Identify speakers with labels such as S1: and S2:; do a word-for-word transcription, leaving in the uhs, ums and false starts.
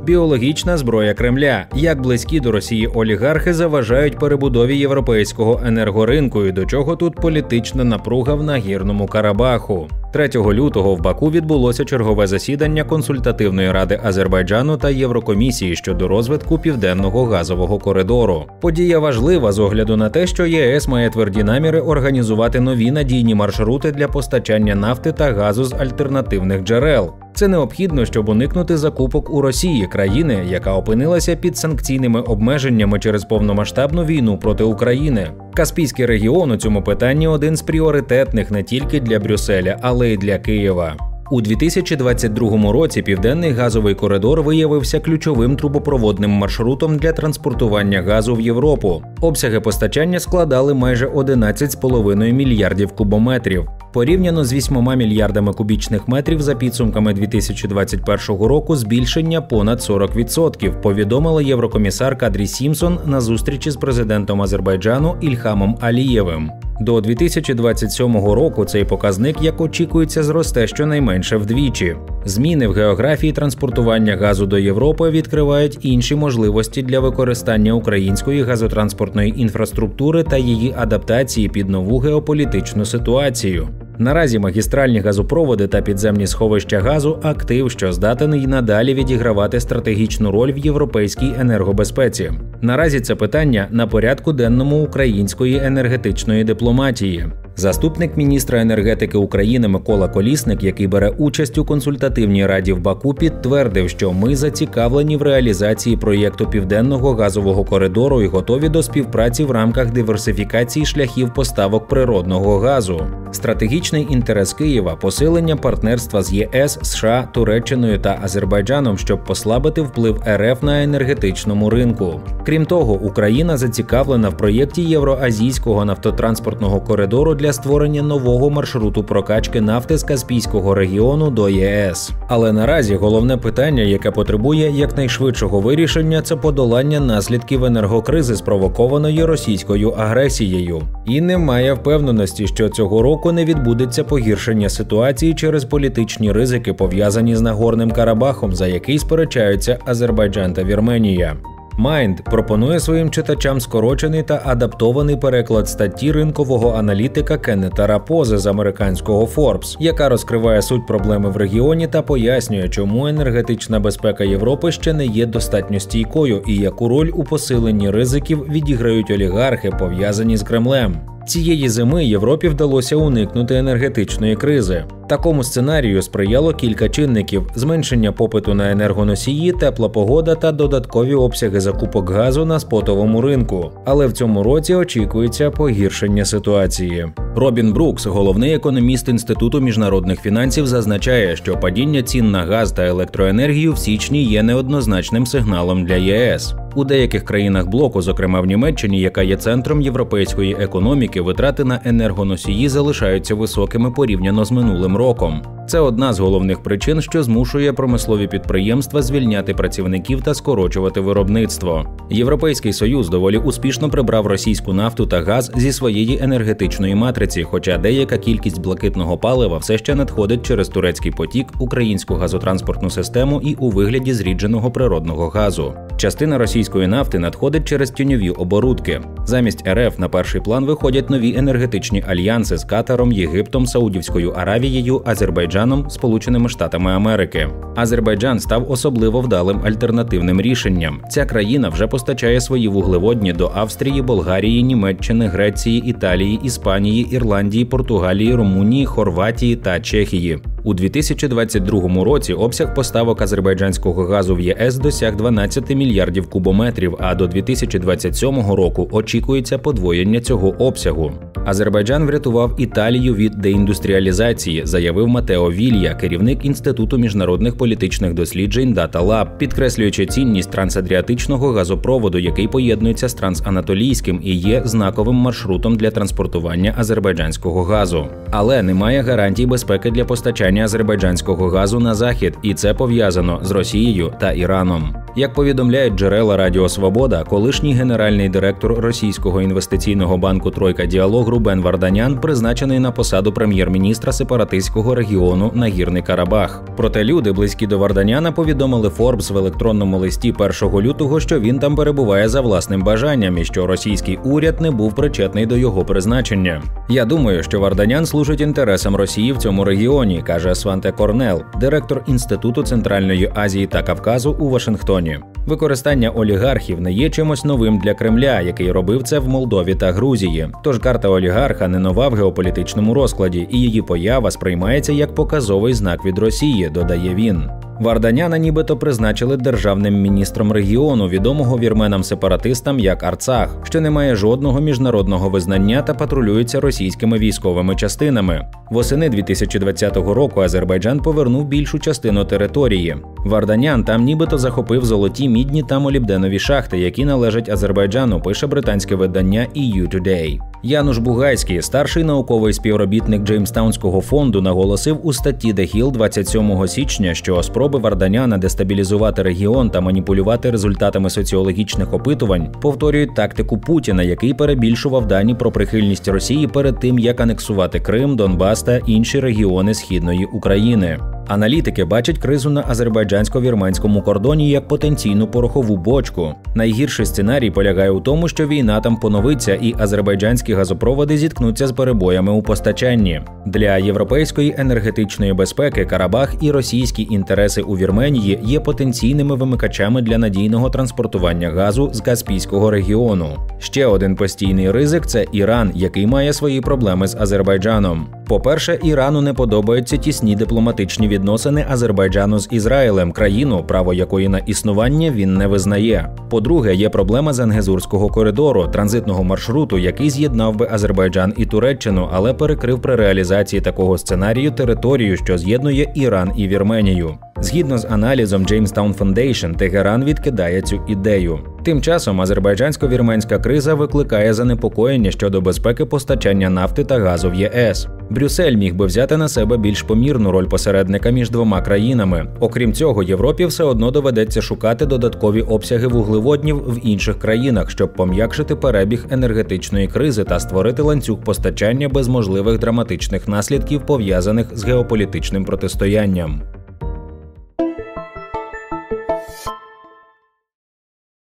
S1: Біологічна зброя Кремля. Як близькі до Росії олігархи заважають перебудові європейського енергоринку і до чого тут політична напруга в Нагірному Карабаху. третього лютого в Баку відбулося чергове засідання Консультативної ради Азербайджану та Єврокомісії щодо розвитку Південного газового коридору. Подія важлива з огляду на те, що ЄС має тверді наміри організувати нові надійні маршрути для постачання нафти та газу з альтернативних джерел. Це необхідно, щоб уникнути закупок у Росії, країни, яка опинилася під санкційними обмеженнями через повномасштабну війну проти України. Каспійський регіон у цьому питанні один з пріоритетних не тільки для Брюсселя, але й для Києва. У дві тисячі двадцять другому році Південний газовий коридор виявився ключовим трубопроводним маршрутом для транспортування газу в Європу. Обсяги постачання складали майже одинадцять з половиною мільярдів кубометрів. Порівняно з вісьмома мільярдами кубічних метрів за підсумками дві тисячі двадцять першого року збільшення понад сорок відсотків, повідомила єврокомісар Кадрі Сімпсон на зустрічі з президентом Азербайджану Ільхамом Алієвим. До дві тисячі двадцять сьомого року цей показник, як очікується, зросте щонайменше вдвічі. Зміни в географії транспортування газу до Європи відкривають інші можливості для використання української газотранспортної інфраструктури та її адаптації під нову геополітичну ситуацію. Наразі магістральні газопроводи та підземні сховища газу – актив, що здатен і надалі відігравати стратегічну роль в європейській енергобезпеці. Наразі це питання на порядку денному української енергетичної дипломатії. Заступник міністра енергетики України Микола Колісник, який бере участь у консультативній раді в Баку, підтвердив, що ми зацікавлені в реалізації проєкту Південного газового коридору і готові до співпраці в рамках диверсифікації шляхів поставок природного газу. Стратегічний інтерес Києва – посилення партнерства з ЄС, США, Туреччиною та Азербайджаном, щоб послабити вплив РФ на енергетичному ринку. Крім того, Україна зацікавлена в проєкті Євроазійського нафтотранспортного коридору для створення нового маршруту прокачки нафти з Каспійського регіону до ЄС. Але наразі головне питання, яке потребує якнайшвидшого вирішення – це подолання наслідків енергокризи, спровокованої російською агресією. І немає впевненості, що цього року не відбудеться погіршення ситуації через політичні ризики, пов'язані з Нагорним Карабахом, за який сперечаються Азербайджан та Вірменія. Майнд пропонує своїм читачам скорочений та адаптований переклад статті ринкового аналітика Кеннета Рапози з американського Forbes, яка розкриває суть проблеми в регіоні та пояснює, чому енергетична безпека Європи ще не є достатньо стійкою і яку роль у посиленні ризиків відіграють олігархи, пов'язані з Кремлем. Цієї зими Європі вдалося уникнути енергетичної кризи. Такому сценарію сприяло кілька чинників – зменшення попиту на енергоносії, тепла погода та додаткові обсяги закупок газу на спотовому ринку. Але в цьому році очікується погіршення ситуації. Робін Брукс, головний економіст Інституту міжнародних фінансів, зазначає, що падіння цін на газ та електроенергію в січні є неоднозначним сигналом для ЄС. У деяких країнах блоку, зокрема в Німеччині, яка є центром європейської економіки, витрати на енергоносії залишаються високими порівняно з минулим роком. Це одна з головних причин, що змушує промислові підприємства звільняти працівників та скорочувати виробництво. Європейський Союз доволі успішно прибрав російську нафту та газ зі своєї енергетичної матриці, хоча деяка кількість блакитного палива все ще надходить через турецький потік, українську газотранспортну систему і у вигляді зрідженого природного газу. Частина російської нафти надходить через тіньові оборудки. Замість РФ на перший план виходять нові енергетичні альянси з Катаром, Єгиптом, Саудівською Аравією, Азербайджаном, Сполученими Штатами Америки. Азербайджан став особливо вдалим альтернативним рішенням. Ця країна вже постачає свої вуглеводні до Австрії, Болгарії, Німеччини, Греції, Італії, Іспанії, Ірландії, Португалії, Румунії, Хорватії та Чехії. У дві тисячі двадцять другому році обсяг поставок азербайджанського газу в ЄС досяг дванадцять мільярдів кубометрів, а до дві тисячі двадцять сьомого року очікується подвоєння цього обсягу. Азербайджан врятував Італію від деіндустріалізації, заявив Матео Вілья, керівник Інституту міжнародних політичних досліджень Data Lab, підкреслюючи цінність трансадріатичного газопроводу, який поєднується з трансанатолійським і є знаковим маршрутом для транспортування азербайджанського газу. Але немає гарантій безпеки для постачання азербайджанського газу на захід, і це пов'язано з Росією та Іраном. Як повідомляє повідомляють джерела Радіо Свобода, колишній генеральний директор російського інвестиційного банку «Тройка Діалог» Рубен Варданян призначений на посаду прем'єр-міністра сепаратистського регіону Нагірний Карабах. Проте люди, близькі до Варданяна, повідомили Forbes в електронному листі першого лютого, що він там перебуває за власним бажанням і що російський уряд не був причетний до його призначення. «Я думаю, що Варданян служить інтересам Росії в цьому регіоні», каже Сванте Корнел, директор Інституту Центральної Азії та Кавказу у Вашингтоні. Використання олігархів не є чимось новим для Кремля, який робив це в Молдові та Грузії. Тож карта олігарха не нова в геополітичному розкладі, і її поява сприймається як показовий знак від Росії, додає він. Варданяна нібито призначили державним міністром регіону, відомого вірменам-сепаратистам як Арцах, що не має жодного міжнародного визнання та патрулюється російськими військовими частинами. Восени дві тисячі двадцятого року Азербайджан повернув більшу частину території. Варданян там нібито захопив золоті, мідні та молібденові шахти, які належать Азербайджану, пише британське видання і ю Today. Януш Бугайський, старший науковий співробітник Джеймстаунського фонду, наголосив у статті The Hill двадцять сьомого січня, що спроби Варданяна дестабілізувати регіон та маніпулювати результатами соціологічних опитувань повторюють тактику Путіна, який перебільшував дані про прихильність Росії перед тим, як анексувати Крим, Донбас та інші регіони Східної України. Аналітики бачать кризу на азербайджансько-вірменському кордоні як потенційну порохову бочку. Найгірший сценарій полягає у тому, що війна там поновиться і азербайджанські газопроводи зіткнуться з перебоями у постачанні. Для європейської енергетичної безпеки Карабах і російські інтереси у Вірменії є потенційними вимикачами для надійного транспортування газу з Каспійського регіону. Ще один постійний ризик – це Іран, який має свої проблеми з Азербайджаном. По-перше, Ірану не подобаються тісні дипломатичні відносини Азербайджану з Ізраїлем, країну, право якої на існування він не визнає. По-друге, є проблема Зангезурського коридору, транзитного маршруту, який з'єднав би Азербайджан і Туреччину, але перекрив при реалізації такого сценарію територію, що з'єднує Іран і Вірменію. Згідно з аналізом Jamestown Foundation, Тегеран відкидає цю ідею. Тим часом азербайджансько-вірменська криза викликає занепокоєння щодо безпеки постачання нафти та газу в Є Ес. Брюссель міг би взяти на себе більш помірну роль посередника між двома країнами. Окрім цього, Європі все одно доведеться шукати додаткові обсяги вуглеводнів в інших країнах, щоб пом'якшити перебіг енергетичної кризи та створити ланцюг постачання без можливих драматичних наслідків, пов'язаних з геополітичним протистоянням.